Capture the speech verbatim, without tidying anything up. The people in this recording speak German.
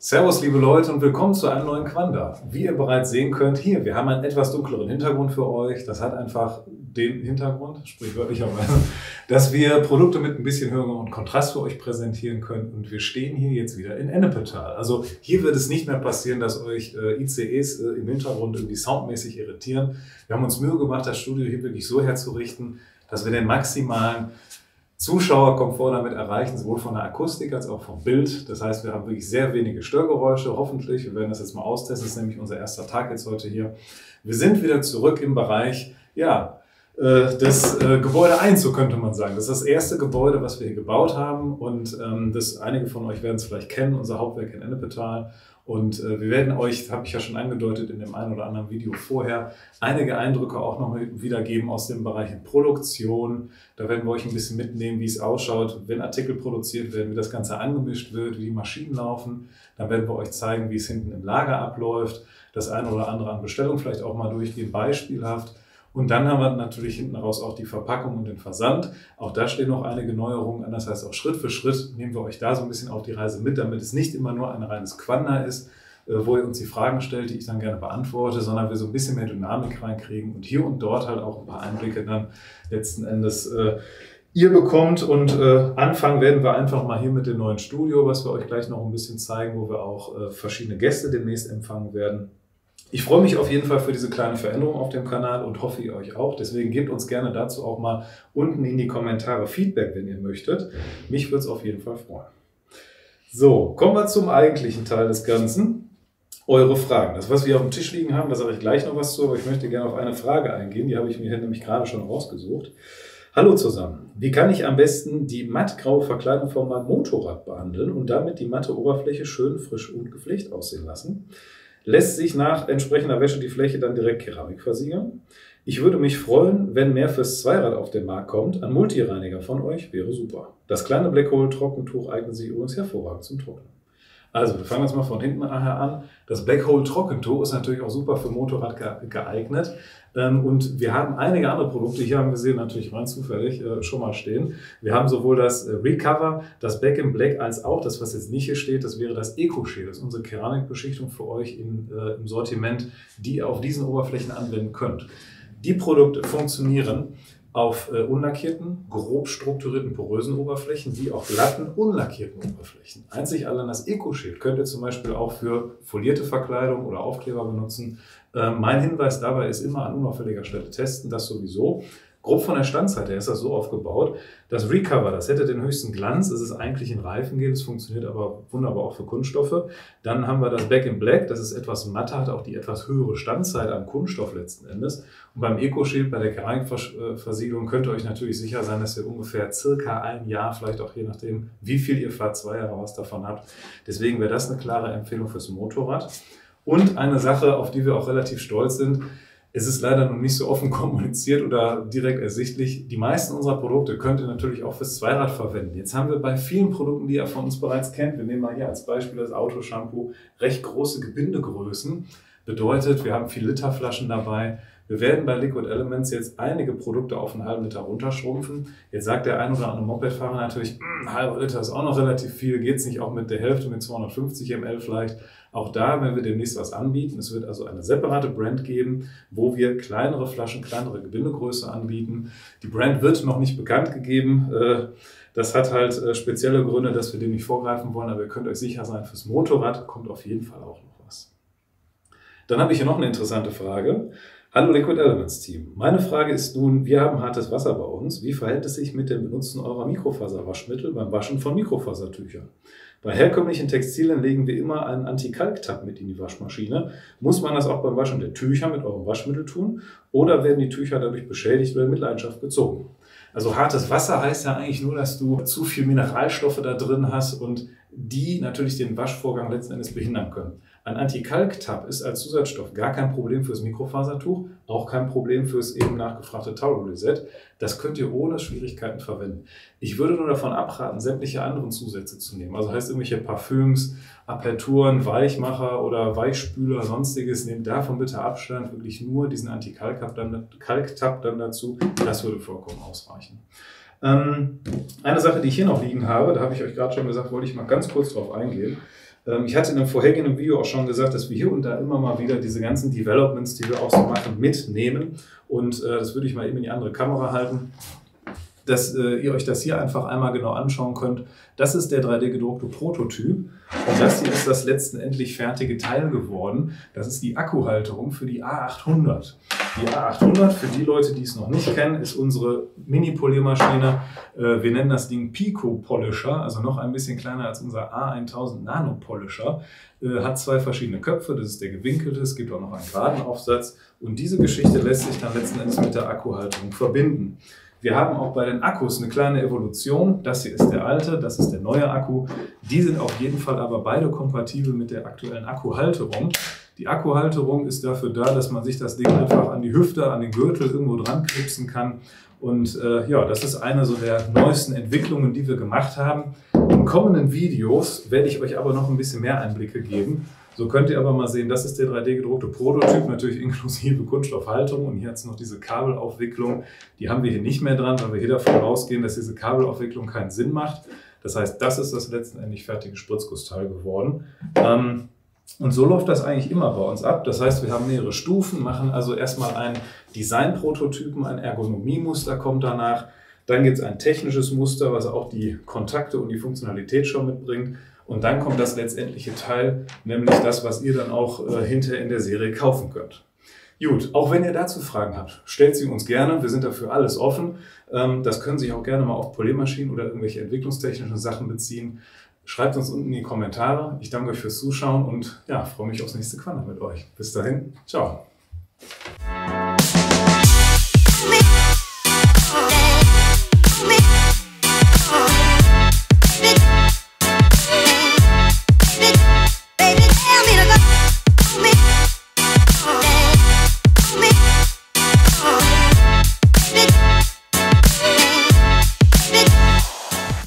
Servus liebe Leute und willkommen zu einem neuen Quanda. Wie ihr bereits sehen könnt, hier, wir haben einen etwas dunkleren Hintergrund für euch. Das hat einfach den Hintergrund, sprichwörtlicherweise, dass wir Produkte mit ein bisschen höherem Kontrast für euch präsentieren können. Und wir stehen hier jetzt wieder in Ennepetal. Also hier wird es nicht mehr passieren, dass euch äh, I C Es äh, im Hintergrund irgendwie soundmäßig irritieren. Wir haben uns Mühe gemacht, das Studio hier wirklich so herzurichten, dass wir den maximalen Zuschauerkomfort damit erreichen, sowohl von der Akustik als auch vom Bild. Das heißt, wir haben wirklich sehr wenige Störgeräusche, hoffentlich. Wir werden das jetzt mal austesten, das ist nämlich unser erster Tag jetzt heute hier. Wir sind wieder zurück im Bereich, ja, äh, des äh, Gebäude eins, so könnte man sagen. Das ist das erste Gebäude, was wir hier gebaut haben und ähm, das, einige von euch werden es vielleicht kennen, unser Hauptwerk in Ennepetal. Und äh, wir werden euch, habe ich ja schon angedeutet in dem einen oder anderen Video vorher, einige Eindrücke auch noch wiedergeben aus dem Bereich Produktion. Da werden wir euch ein bisschen mitnehmen, wie es ausschaut, wenn Artikel produziert werden, wie das Ganze angemischt wird, wie die Maschinen laufen. Dann werden wir euch zeigen, wie es hinten im Lager abläuft, das eine oder andere an Bestellung vielleicht auch mal durchgehen, beispielhaft. Und dann haben wir natürlich hinten raus auch die Verpackung und den Versand. Auch da stehen noch einige Neuerungen an. Das heißt, auch Schritt für Schritt nehmen wir euch da so ein bisschen auf die Reise mit, damit es nicht immer nur ein reines Quanda ist, wo ihr uns die Fragen stellt, die ich dann gerne beantworte, sondern wir so ein bisschen mehr Dynamik reinkriegen und hier und dort halt auch ein paar Einblicke dann letzten Endes äh, ihr bekommt. Und äh, anfangen werden wir einfach mal hier mit dem neuen Studio, was wir euch gleich noch ein bisschen zeigen, wo wir auch äh, verschiedene Gäste demnächst empfangen werden. Ich freue mich auf jeden Fall für diese kleine Veränderung auf dem Kanal und hoffe, ihr euch auch. Deswegen gebt uns gerne dazu auch mal unten in die Kommentare Feedback, wenn ihr möchtet. Mich würde es auf jeden Fall freuen. So, kommen wir zum eigentlichen Teil des Ganzen. Eure Fragen. Das, was wir auf dem Tisch liegen haben, da sage ich gleich noch was zu, aber ich möchte gerne auf eine Frage eingehen. Die habe ich mir hier nämlich gerade schon rausgesucht. Hallo zusammen. Wie kann ich am besten die mattgraue Verkleidung von meinem Motorrad behandeln und damit die matte Oberfläche schön frisch und gepflegt aussehen lassen? Lässt sich nach entsprechender Wäsche die Fläche dann direkt Keramik versiegeln? Ich würde mich freuen, wenn mehr fürs Zweirad auf den Markt kommt. Ein Multireiniger von euch wäre super. Das kleine Blackhole Trockentuch eignet sich übrigens hervorragend zum Trocknen. Also, wir fangen jetzt mal von hinten nachher an. Das Blackhole Trockentuch ist natürlich auch super für Motorrad geeignet. Und wir haben einige andere Produkte, hier haben wir sie natürlich rein zufällig schon mal stehen. Wir haben sowohl das Recover, das Back in Black, als auch das, was jetzt nicht hier steht, das wäre das Eco-Shield. Das ist unsere Keramikbeschichtung für euch in, äh, im Sortiment, die ihr auf diesen Oberflächen anwenden könnt. Die Produkte funktionieren auf äh, unlackierten, grob strukturierten, porösen Oberflächen, wie auch glatten, unlackierten Oberflächen. Einzig allein das Eco-Shield könnt ihr zum Beispiel auch für folierte Verkleidung oder Aufkleber benutzen. Äh, mein Hinweis dabei ist immer an unauffälliger Stelle testen, das sowieso. Grob von der Standzeit her ist das so aufgebaut. Das Recover, das hätte den höchsten Glanz. Es ist eigentlich ein Reifengel, es funktioniert aber wunderbar auch für Kunststoffe. Dann haben wir das Back in Black, das ist etwas matter, hat auch die etwas höhere Standzeit am Kunststoff letzten Endes. Und beim Eco-Shield, bei der Keramikversiegelung, könnt ihr euch natürlich sicher sein, dass ihr ungefähr circa ein Jahr, vielleicht auch je nachdem, wie viel ihr fahrt, zwei Jahre was davon habt. Deswegen wäre das eine klare Empfehlung fürs Motorrad. Und eine Sache, auf die wir auch relativ stolz sind: Es ist leider noch nicht so offen kommuniziert oder direkt ersichtlich. Die meisten unserer Produkte könnt ihr natürlich auch fürs Zweirad verwenden. Jetzt haben wir bei vielen Produkten, die ihr von uns bereits kennt, wir nehmen mal hier als Beispiel das Autoshampoo, recht große Gebindegrößen. Bedeutet, wir haben vier Liter Flaschen dabei. Wir werden bei Liquid Elements jetzt einige Produkte auf einen halben Liter runterschrumpfen. Jetzt sagt der ein oder andere Mopedfahrer natürlich, ein halber Liter ist auch noch relativ viel, geht es nicht auch mit der Hälfte, mit zweihundertfünfzig Milliliter vielleicht. Auch da werden wir demnächst was anbieten. Es wird also eine separate Brand geben, wo wir kleinere Flaschen, kleinere Gebindegröße anbieten. Die Brand wird noch nicht bekannt gegeben. Das hat halt spezielle Gründe, dass wir dem nicht vorgreifen wollen, aber ihr könnt euch sicher sein, fürs Motorrad kommt auf jeden Fall auch noch was. Dann habe ich hier noch eine interessante Frage. Hallo Liquid Elements Team. Meine Frage ist nun, wir haben hartes Wasser bei uns. Wie verhält es sich mit dem Benutzen eurer Mikrofaserwaschmittel beim Waschen von Mikrofasertüchern? Bei herkömmlichen Textilien legen wir immer einen Anti-Kalk-Tab mit in die Waschmaschine. Muss man das auch beim Waschen der Tücher mit eurem Waschmittel tun? Oder werden die Tücher dadurch beschädigt oder in Mitleidenschaft gezogen? Also hartes Wasser heißt ja eigentlich nur, dass du zu viel Mineralstoffe da drin hast und die natürlich den Waschvorgang letzten Endes behindern können. Ein Anti-Kalk-Tab ist als Zusatzstoff gar kein Problem fürs Mikrofasertuch, auch kein Problem fürs eben nachgefragte Towel Reset. Das könnt ihr ohne Schwierigkeiten verwenden. Ich würde nur davon abraten, sämtliche anderen Zusätze zu nehmen. Also heißt irgendwelche Parfüms, Aperturen, Weichmacher oder Weichspüler, sonstiges. Nehmt davon bitte Abstand, wirklich nur diesen Anti-Kalk-Tab dann, Kalk-Tab dann dazu. Das würde vollkommen ausreichen. Ähm, eine Sache, die ich hier noch liegen habe, da habe ich euch gerade schon gesagt, wollte ich mal ganz kurz drauf eingehen. Ich hatte in einem vorhergehenden Video auch schon gesagt, dass wir hier und da immer mal wieder diese ganzen Developments, die wir auch so machen, mitnehmen. Und äh, das würde ich mal eben in die andere Kamera halten, dass äh, ihr euch das hier einfach einmal genau anschauen könnt. Das ist der drei D gedruckte Prototyp und das hier ist das letztendlich fertige Teil geworden. Das ist die Akkuhalterung für die A achthundert. Die A achthundert, für die Leute, die es noch nicht kennen, ist unsere Mini-Poliermaschine. Äh, wir nennen das Ding Pico Polisher, also noch ein bisschen kleiner als unser A tausend Nano Polisher. Äh, hat zwei verschiedene Köpfe, das ist der gewinkelte, es gibt auch noch einen geraden Aufsatz und diese Geschichte lässt sich dann letzten Endes mit der Akkuhalterung verbinden. Wir haben auch bei den Akkus eine kleine Evolution. Das hier ist der alte, das ist der neue Akku. Die sind auf jeden Fall aber beide kompatibel mit der aktuellen Akkuhalterung. Die Akkuhalterung ist dafür da, dass man sich das Ding einfach an die Hüfte, an den Gürtel irgendwo dran klipsen kann. Und äh, ja, das ist eine so der neuesten Entwicklungen, die wir gemacht haben. In kommenden Videos werde ich euch aber noch ein bisschen mehr Einblicke geben. So könnt ihr aber mal sehen, das ist der drei D gedruckte Prototyp, natürlich inklusive Kunststoffhalterung. Und hier hat es noch diese Kabelaufwicklung. Die haben wir hier nicht mehr dran, weil wir hier davon ausgehen, dass diese Kabelaufwicklung keinen Sinn macht. Das heißt, das ist das letztendlich fertige Spritzgussteil geworden. Ähm, und so läuft das eigentlich immer bei uns ab. Das heißt, wir haben mehrere Stufen, machen also erstmal einen Designprototypen, ein Ergonomiemuster kommt danach. Dann gibt es ein technisches Muster, was auch die Kontakte und die Funktionalität schon mitbringt. Und dann kommt das letztendliche Teil, nämlich das, was ihr dann auch äh, hinterher in der Serie kaufen könnt. Gut, auch wenn ihr dazu Fragen habt, stellt sie uns gerne. Wir sind dafür alles offen. Ähm, das können sich auch gerne mal auf Poliermaschinen oder irgendwelche entwicklungstechnischen Sachen beziehen. Schreibt uns unten in die Kommentare. Ich danke euch fürs Zuschauen und ja, freue mich aufs nächste Quanda mit euch. Bis dahin, ciao.